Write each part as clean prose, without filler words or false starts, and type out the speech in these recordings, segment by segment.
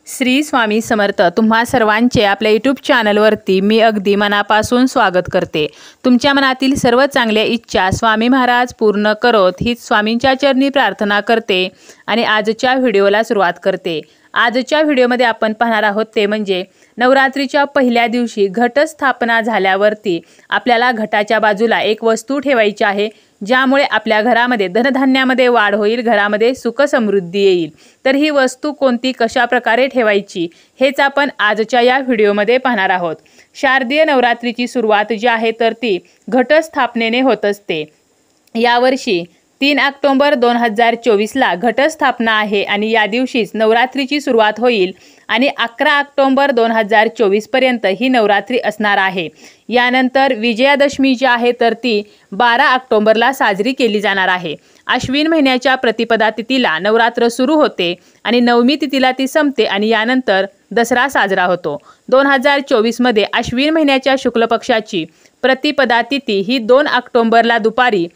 श्री स्वामी समर्थ। तुम्हा सर्वांचे आपल्या यूट्यूब चॅनलवरती मी अगदी मनापासून स्वागत करते। तुमच्या मनातील सर्व चांगल्या इच्छा स्वामी महाराज पूर्ण करोत हीच स्वामींच्या चरणी प्रार्थना करते आणि आजच्या व्हिडिओला सुरुवात करते। आजच्या व्हिडिओमध्ये आपण पाहणार आहोत ते म्हणजे नवरात्रीच्या पहिल्या दिवशी घटस्थापना झाल्यावरती आपल्याला घटाच्या बाजूला एक वस्तू ठेवायची आहे, ज्यामुळे आपल्या घरामध्ये धनधान्यामध्ये वाढ होईल, घरामध्ये सुख समृद्धी येईल। तर ही वस्तू कोणती, कशा प्रकारे ठेवायची हेच आपण आजच्या या व्हिडिओमध्ये पाहणार आहोत। शारदीय नवरात्रीची सुरुवात जी आहे तर ती घटस्थापनेने होत असते। यावर्षी 3 ऑक्टोबर 2024 ला घटस्थापना आहे आणि या दिवशीच नवरात्रीची सुरुवात होईल आणि 11 ऑक्टोबर 2024 पर्यंत ही नवरात्री असणार आहे। यानंतर विजयादशमी जी आहे तर ती 12 ऑक्टोबरला साजरी केली जाणार आहे। अश्विन महिन्याच्या प्रतिपदा तिथीला नवरात्र सुरू होते आणि नवमी तिथीला ती संपते आणि यानंतर दसरा साजरा होतो। 2024 मध्ये अश्विन महिन्याच्या शुक्ल पक्षाची प्रतिपदा तिथी ही 2 ऑक्टोबरला दुपारी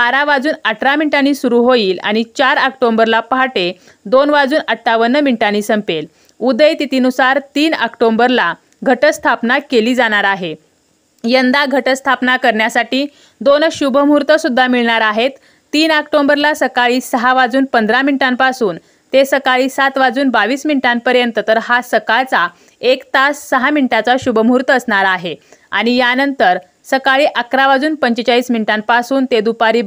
12:18 सुरू होईल आणि 4 ऑक्टोबरला पहाटे 2:58 संपेल। उदय तिथीनुसार 3 ऑक्टोबरला घटस्थापना केली जाणार आहे। यंदा घटस्थापना करण्यासाठी 2 शुभ मुहूर्त सुद्धा मिळणार आहेत। 3 ऑक्टोबरला सकाळी 6:15 पासून ते सकाळी 7:22 पर्यंत, तर हा सकाळचा 1 तास 6 मिनिटाचा शुभ मुहूर्त असणार आहे आणि यानंतर सकाळी 11:45 पासून ते दुपारी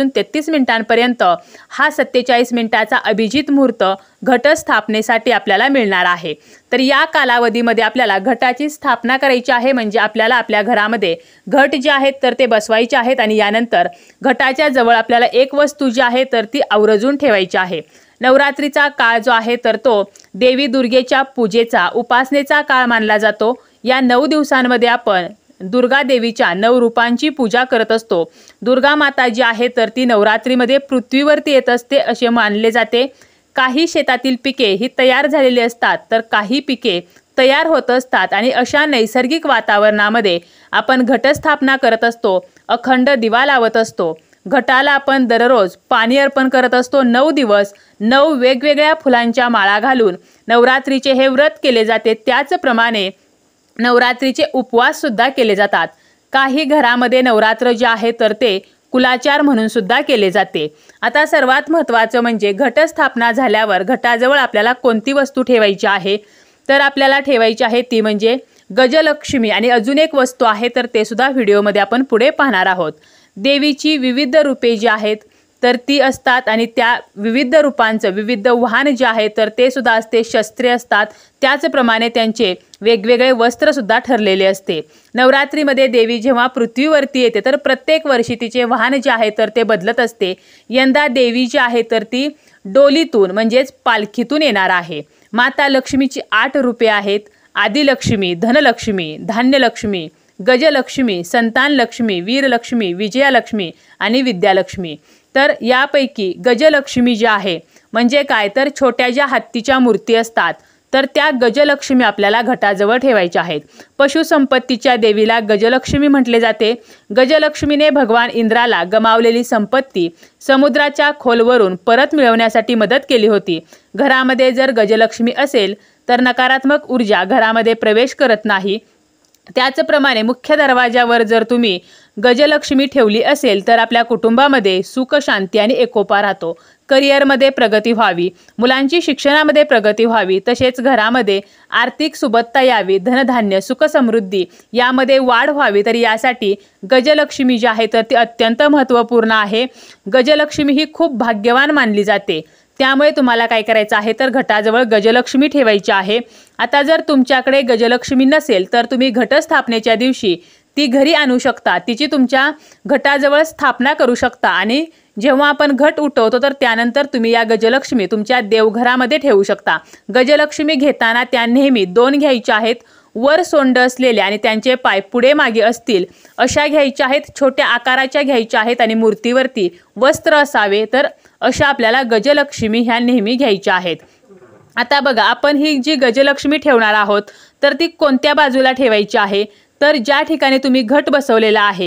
12:33 पर्यंत हा 47 मिनिटाचा अभिजित मुहूर्त घटस्थापनेसाठी आपल्याला मिळणार आहे। तर या कालावधीमध्ये आपल्याला घटाची स्थापना करायची आहे, म्हणजे आपल्याला आपल्या घरामध्ये घट जे आहेत तर ते बसवायचे आहेत आणि यानंतर घटाच्या जवळ आपल्याला एक वस्तू जी आहे तर ती आवर्जून ठेवायची आहे। नवरात्रीचा काळ जो आहे तर तो देवी दुर्गेच्या पूजेचा, उपासनेचा काळ मानला जातो। या 9 दिवसांमध्ये आपण दुर्गा देवीच्या 9 रूपांची पूजा करत असतो। दुर्गा माता जी आहे तर ती नवरात्रीमध्ये पृथ्वीवरती येत असते असे मानले जाते। काही शेतातील पिके ही तयार झालेली असतात, तर काही पिके तयार होत असतात आणि अशा नैसर्गिक वातावरणामध्ये आपण घटस्थापना करत असतो, अखंड दिवा लावत असतो। घटाला आपण दररोज पाणी अर्पण करत असतो। 9 दिवस 9 वेगवेगळ्या फुलांच्या माळा घालून नवरात्रीचे हे व्रत केले जाते। त्याचप्रमाणे नवरात्रीचे उपवास सुद्धा केले जातात। काही घरामध्ये नवरात्र जे आहे तर ते कुलाचार म्हणून सुद्धा केले जाते। आता सर्वात महत्त्वाचं म्हणजे घटस्थापना झाल्यावर घटाजवळ आपल्याला कोणती वस्तू ठेवायची आहे, तर आपल्याला ठेवायची आहे ती म्हणजे गजलक्ष्मी। आणि अजून एक वस्तू आहे तर ते सुद्धा व्हिडिओमध्ये आपण पुढे पाहणार आहोत। देवीची विविध रूपे जी आहेत तर ती असतात आणि त्या विविध रूपांचं विविध वाहन जे आहे तर ते सुद्धा असते, शस्त्रे असतात, त्याचप्रमाणे त्यांचे वेगवेगळे वस्त्र सुद्धा ठरलेले असते। नवरात्रीमध्ये देवी जेव्हा पृथ्वीवरती येते तर प्रत्येक वर्षी तिचे वाहन जे आहे तर ते बदलत असते। यंदा देवी जी आहे तर ती डोलीतून म्हणजेच पालखीतून येणार आहे। माता लक्ष्मीची 8 रूपे आहेत: आदिलक्ष्मी, धनलक्ष्मी, धान्यलक्ष्मी, गजलक्ष्मी, संतान लक्ष्मी, वीरलक्ष्मी, विजयालक्ष्मी आणि विद्यालक्ष्मी। तर यापैकी गजलक्ष्मी जी आहे म्हणजे काय, तर छोट्या ज्या हत्तीच्या मूर्ती असतात तर त्या गजलक्ष्मी आपल्याला घटाजवळ ठेवायच्या आहेत। पशुसंपत्तीच्या देवीला गजलक्ष्मी म्हटले जाते। गजलक्ष्मीने भगवान इंद्राला गमावलेली संपत्ती समुद्राच्या खोलवरून परत मिळवण्यासाठी मदत केली होती। घरामध्ये जर गजलक्ष्मी असेल तर नकारात्मक ऊर्जा घरामध्ये प्रवेश करत नाही। त्याचप्रमाणे मुख्य दरवाजावर जर तुम्ही गजलक्ष्मी ठेवली असेल तर आपल्या कुटुंबामध्ये सुख, शांती आणि एकोपा राहतो। करिअरमध्ये प्रगती व्हावी, मुलांची शिक्षणामध्ये प्रगती व्हावी, तसेच घरामध्ये आर्थिक सुबत्ता यावी, धनधान्य, सुख समृद्धी यामध्ये वाढ व्हावी, तर यासाठी गजलक्ष्मी जी आहे तर ती अत्यंत महत्त्वपूर्ण आहे। गजलक्ष्मी ही खूप भाग्यवान मानली जाते, त्यामुळे तुम्हाला काय करायचं आहे तर घटाजवळ गजलक्ष्मी ठेवायची आहे। आता जर तुमच्याकडे गजलक्ष्मी नसेल तर तुम्ही घटस्थापनेच्या दिवशी ती घरी आणू शकता, तिची तुमच्या घटाजवळ स्थापना करू शकता आणि जेव्हा आपण घट उठवतो तर त्यानंतर तुम्ही या गजलक्ष्मी तुमच्या देवघरामध्ये ठेवू शकता। गजलक्ष्मी घेताना त्या नेहमी 2 घ्यायच्या आहेत, वर सोंड असलेल्या आणि त्यांचे पाय पुढे मागे असतील अशा घ्यायच्या आहेत, छोट्या आकाराच्या घ्यायच्या आहेत आणि मूर्तीवरती वस्त्र असावे, तर अशा आपल्याला गजलक्ष्मी ह्या नेहमी घ्यायच्या आहेत। आता बघा, आपण ही जी गजलक्ष्मी ठेवणार आहोत तर ती कोणत्या बाजूला ठेवायची आहे, तर ज्या ठिकाणी तुम्ही घट बसवलेला आहे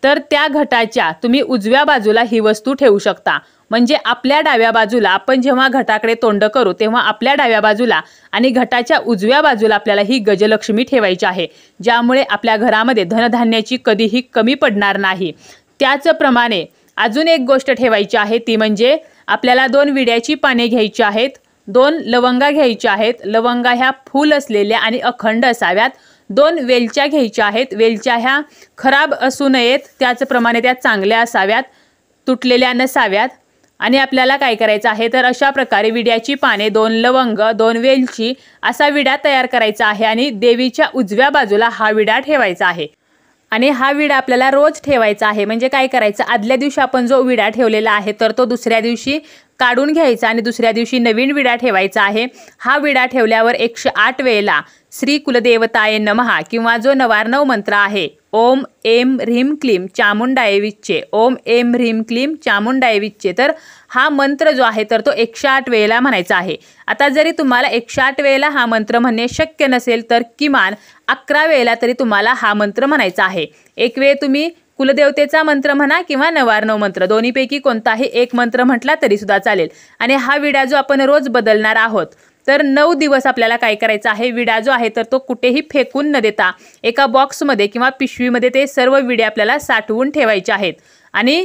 तर त्या घटाच्या तुम्ही उजव्या बाजूला ही वस्तू ठेवू शकता। म्हणजे आपल्या डाव्या बाजूला आपण जेव्हा घटाकडे तोंड करू तेव्हा आपल्या डाव्या बाजूला आणि घटाच्या उजव्या बाजूला आपल्याला ही गजलक्ष्मी ठेवायची आहे, ज्यामुळे आपल्या घरामध्ये धनधान्याची कधीही कमी पडणार नाही। त्याचप्रमाणे अजून एक गोष्ट ठेवायची आहे, ती म्हणजे आपल्याला 2 विड्याची पाने घ्यायची आहेत, 2 लवंगा घ्यायच्या आहेत। लवंगा ह्या फूल असलेल्या आणि अखंड असाव्यात। 2 वेलच्या घ्यायच्या आहेत। वेलच्या ह्या खराब असू नयेत, त्याचप्रमाणे त्या चांगल्या असाव्यात, तुटलेल्या नसाव्यात। आणि आपल्याला काय करायचं आहे तर अशा प्रकारे विड्याची पाने, 2 लवंग, 2 वेलची असा विडा तयार करायचा आहे आणि देवीच्या उजव्या बाजूला हा विडा ठेवायचा आहे। आणि हा विडा आपल्याला रोज ठेवायचा आहे। म्हणजे काय करायचं, आदल्या दिवशी आपण जो विडा ठेवलेला आहे तर तो दुसऱ्या दिवशी काढून घ्यायचा आणि दुसऱ्या दिवशी नवीन विडा ठेवायचा आहे। हा विडा ठेवल्यावर 108 वेळेला श्री कुलदेवताय नमः किंवा जो नवार्णव मंत्र आहे, ओम ऐं ह्रीं क्लीं चामुंडाय विच्चे, ओम ऐं ह्रीं क्लीं चामुंडाय विच्चे, तर हा मंत्र जो आहे तर तो 108 वेळेला म्हणायचा आहे। आता जरी तुम्हाला 108 वेळेला हा मंत्र म्हणणे शक्य नसेल तर किमान 11 वेळेला तरी तुम्हाला हा मंत्र म्हणायचा आहे। एक वेळ तुम्ही कुलदेवतेचा मंत्र म्हणा किंवा नवार्णव मंत्र, दोन्हीपैकी कोणताही एक मंत्र म्हटला तरी सुद्धा चालेल। आणि हा विडा जो आपण रोज बदलणार आहोत तर 9 दिवस आपल्याला काय करायचं आहे, विडा जो आहे तर तो कुठेही फेकून न देता एका बॉक्समध्ये किंवा पिशवीमध्ये ते सर्व विडे आपल्याला साठवून ठेवायचे आहेत। आणि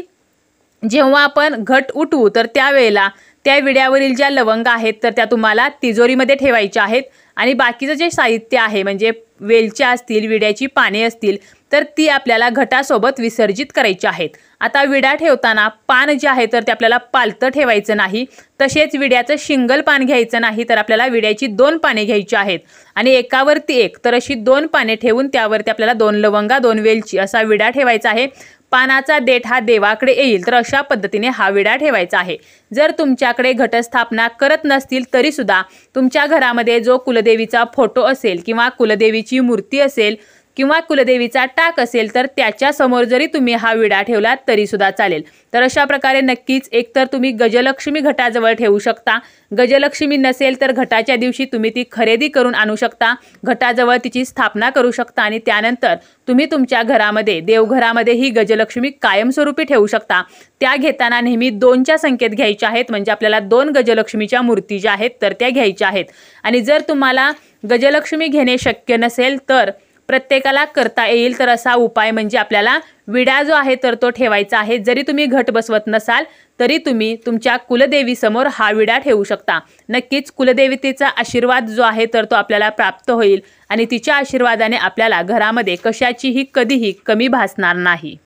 जेव्हा आपण घट उठवू तर त्यावेळेला त्या विड्यावरील ज्या लवंगा आहेत तर त्या तुम्हाला तिजोरीमध्ये ठेवायच्या आहेत। आणि बाकीचं जे साहित्य आहे म्हणजे वेलच्या असतील, विड्याची पाने असतील, तर ती आपल्याला घटासोबत विसर्जित करायची आहेत। आता विडा ठेवताना पान जे आहे तर ते आपल्याला पालतं ठेवायचं नाही, तसेच विड्याचं शिंगल पान घ्यायचं नाही, तर आपल्याला विड्याची 2 पाने घ्यायची आहेत आणि एकावरती एक, तर अशी 2 पाने ठेवून त्यावरती आपल्याला 2 लवंगा, 2 वेलची असा विडा ठेवायचा आहे। पानाचा देठ हा देवाकडे येईल, तर अशा पद्धतीने हा विडा ठेवायचा आहे। जर तुमच्याकडे घटस्थापना करत नसतील तरी सुद्धा तुमच्या घरामध्ये जो कुलदेवीचा फोटो असेल किंवा कुलदेवीची मूर्ती असेल किंवा कुलदेवीचा टाक असेल तर त्याच्या समोर जरी तुम्ही हा विडा ठेवलात तरी सुद्धा चालेल। तर अशा प्रकारे नक्कीच एकतर तुम्ही गजलक्ष्मी घटाजवळ ठेवू शकता, गजलक्ष्मी नसेल तर घटाच्या दिवशी तुम्ही ती खरेदी करून आणू शकता, घटाजवळ तिची स्थापना करू शकता आणि त्यानंतर तुम्ही तुमच्या घरामध्ये, देवघरामध्ये ही गजलक्ष्मी कायमस्वरूपी ठेवू शकता। त्या घेताना नेहमी 2च्या संख्येत घ्यायच्या आहेत, म्हणजे आपल्याला 2 गजलक्ष्मीच्या मूर्ती ज्या आहेत तर त्या घ्यायच्या आहेत। आणि जर तुम्हाला गजलक्ष्मी घेणे शक्य नसेल तर प्रत्येकाला करता येईल तर असा उपाय म्हणजे आपल्याला विडा जो आहे तर तो ठेवायचा आहे। जरी तुम्ही घट बसवत नसाल तरी तुम्ही तुमच्या कुलदेवी समोर हा विडा ठेवू शकता। नक्कीच कुलदेवतेचा आशीर्वाद जो आहे तर तो आपल्याला प्राप्त होईल आणि तिच्या आशीर्वादाने आपल्याला घरामध्ये कशाचीही कधीही कमी भासणार नाही।